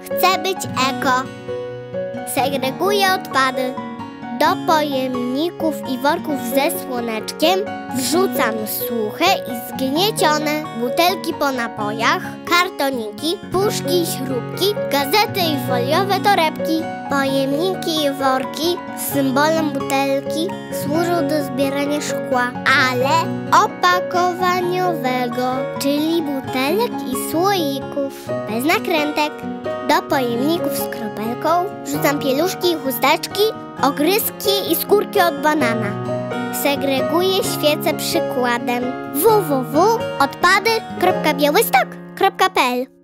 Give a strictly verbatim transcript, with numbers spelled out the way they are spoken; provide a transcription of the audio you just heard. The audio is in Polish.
Chcę być eko. Segreguję odpady. Do pojemników i worków ze słoneczkiem wrzucam suche i zgniecione butelki po napojach, kartoniki, puszki i śrubki, gazety i foliowe torebki. Pojemniki i worki z symbolem butelki służą do zbierania szkła, ale opakowaniowego, czyli butelek i słoików, bez nakrętek. Do pojemników z kropelką wrzucam pieluszki i chusteczki, ogryzki i skórki od banana. Segreguję świece przykładem. w w w kropka odpady kropka białystok kropka p l